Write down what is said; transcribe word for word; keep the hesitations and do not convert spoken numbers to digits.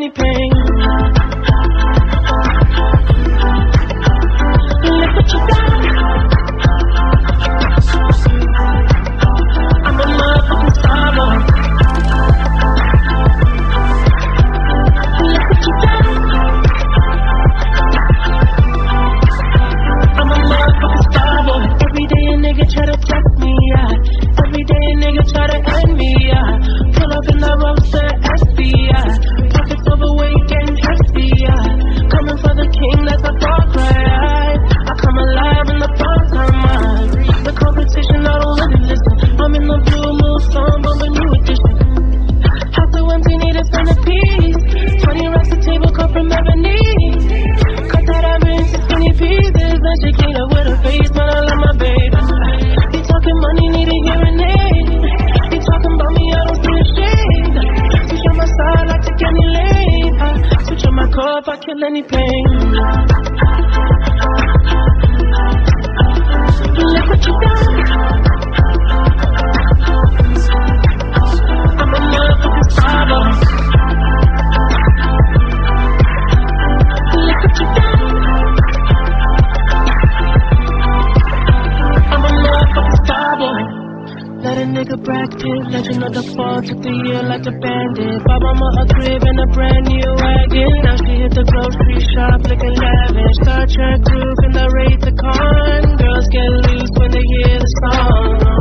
any pain. Look what you got. I'm a motherfucking star boy. Look what you got. I'm a motherfucking star boy. Every day a nigga try to test me, yeah. Every day a nigga try to end me, yeah. Pull up in the roadster, S B I. Pockets overweight, getting hefty, yeah. Coming for the king, that's a far cry. I come alive in the prime time, man. The competition, I don't really listen. I'm in the blue moon, song, but a new edition. Have to empty, need a centerpiece. Twenty racks a table, come from ebony. Cut that ever into skinny pieces. Then she clean up with her face, man, I love my baby. He talking money, need a hearing aid. He talking about me, I don't see a shade. Switch on my side, like to get me laid. I switch on my car if I kill any pain. Look what you done. I'm a motherfucking star boy. Look what you done. I'm a motherfucking star boy. Let a nigga Brad Pitt, legend of the fall, took the year like a bandit. Bought mama a crib and a brand new wagon. Now she hit the grocery shop looking lavish. Star Trek roof and the rate to con. Girls get loose when they hear the song.